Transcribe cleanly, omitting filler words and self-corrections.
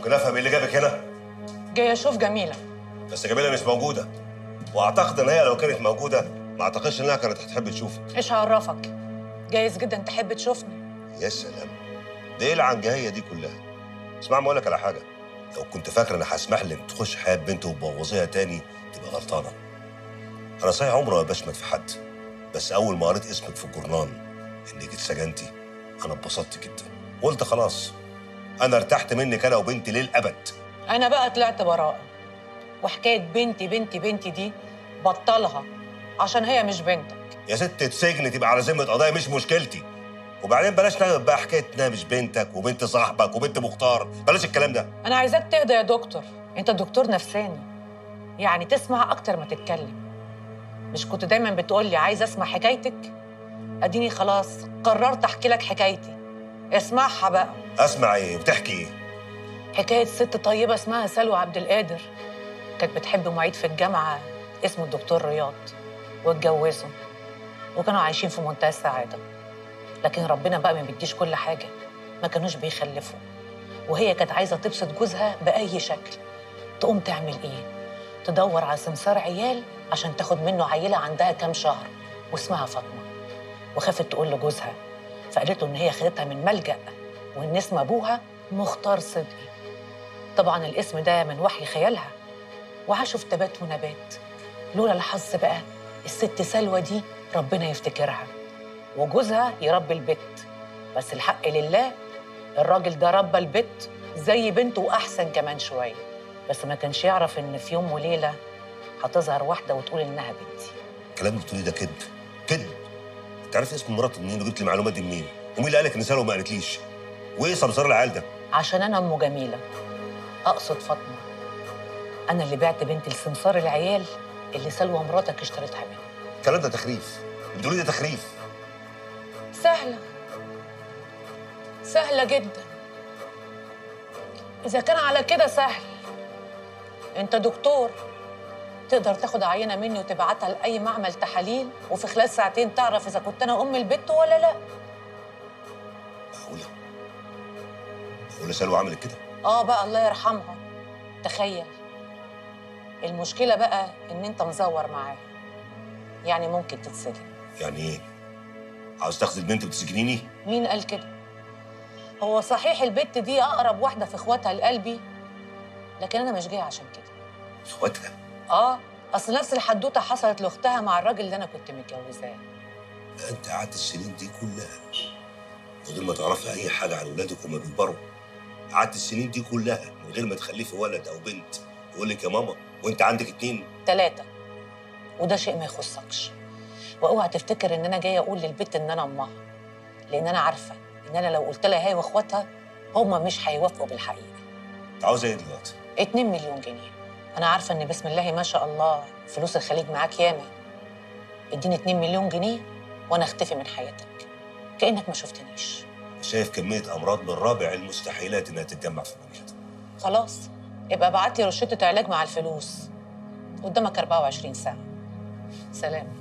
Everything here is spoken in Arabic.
ممكن افهم ايه اللي جابك هنا؟ جاي اشوف جميله. بس جميله مش موجوده، واعتقد ان هي لو كانت موجوده ما اعتقدش انها كانت هتحب تشوفك. ايش عرفك؟ جايز جدا تحب تشوفني. يا سلام، ده ايه العنجهيه دي كلها؟ اسمع ما اقول لك على حاجه، لو كنت فاكر انا هسمح لك تخش حياه بنت وتبوظيها تاني تبقى غلطانه. انا صحيح عمري ما بشمت في حد، بس اول ما قريت اسمك في الجورنال انك اتسجنتي انا اتبسطت جدا، قلت خلاص انا ارتحت منك انا وبنتي للابد. انا بقى طلعت براءه، وحكايه بنتي بنتي بنتي دي بطلها عشان هي مش بنتك. يا ست تسجن تبقى على ذمه قضايا مش مشكلتي، وبعدين بلاش نعمل بقى حكايه انها مش بنتك وبنت صاحبك وبنت مختار، بلاش الكلام ده. انا عايزاك تهدى يا دكتور، انت دكتور نفساني، يعني تسمع اكتر ما تتكلم. مش كنت دايما بتقول لي عايز اسمع حكايتك؟ اديني خلاص قررت احكي لك حكايتي، اسمعها بقى. اسمع ايه وبتحكي ايه؟ حكايه ست طيبه اسمها سلوى عبد القادر، كانت بتحب معيد في الجامعه اسمه الدكتور رياض، واتجوزوا وكانوا عايشين في منتهى السعاده. لكن ربنا بقى ما بيديش كل حاجه، ما كانوش بيخلفوا، وهي كانت عايزه تبسط جوزها باي شكل. تقوم تعمل ايه؟ تدور على سمسار عيال عشان تاخد منه عيله عندها كام شهر واسمها فاطمه، وخافت تقول لجوزها، فقالت له ان هي خدتها من ملجأ وان اسم ابوها مختار صدقي. طبعا الاسم ده من وحي خيالها، وعاشوا في تبات ونبات. لولا الحظ بقى الست سلوى دي ربنا يفتكرها وجوزها يربي البت، بس الحق لله الراجل ده ربى البت زي بنته واحسن كمان شويه، بس ما كانش يعرف ان في يوم وليله هتظهر واحده وتقول انها بنتي. الكلام اللي بتقوليه ده كذب كذب. انت عارف اسم مراته منين وجبت لي المعلومات دي منين؟ ومين اللي قالك ان سلوى ما قالتليش؟ وايه سمسار العيال ده؟ عشان انا ام جميله، اقصد فاطمه، انا اللي بعت بنتي لسمسار العيال اللي سلوى مراتك اشترتها منه. الكلام ده تخريف، بتقولي ده تخريف. سهله، سهله جدا. اذا كان على كده سهل، انت دكتور تقدر تاخد عينه مني وتبعتها لاي معمل تحاليل، وفي خلال ساعتين تعرف اذا كنت انا ام البت ولا لا. معقوله؟ معقوله سلوى عملت كده؟ بقى الله يرحمها. تخيل، المشكله بقى ان انت مزور معاها، يعني ممكن تتسجن. يعني ايه؟ عاوز تاخد البنت وتسجنيني؟ مين قال كده؟ هو صحيح البت دي اقرب واحده في اخواتها لقلبي، لكن انا مش جايه عشان كده. اخواتها؟ اصل نفس الحدوته حصلت لاختها مع الراجل اللي انا كنت متجوزاه. انت قعدت السنين دي كلها من غير ما تعرفي اي حاجه عن ولادك وما بيكبروا؟ قعدت السنين دي كلها من غير ما تخلفي ولد او بنت يقول لك يا ماما وانت عندك 2 3، وده شيء ما يخصكش. واوعى تفتكر ان انا جايه اقول للبت ان انا امها، لان انا عارفه ان انا لو قلت لها هي واخواتها هما مش هيوافقوا بالحقيقه. انت عاوزه ايه دلوقتي؟ 2 مليون جنيه. انا عارفه ان بسم الله ما شاء الله فلوس الخليج معاك ياما. اديني 2 مليون جنيه وانا اختفي من حياتك كانك ما شفتنيش. شايف كميه امراض من رابع المستحيلات انها تتجمع في بني ادم. خلاص، يبقى ابعت لي روشته علاج مع الفلوس. قدامك 24 ساعه. سلام.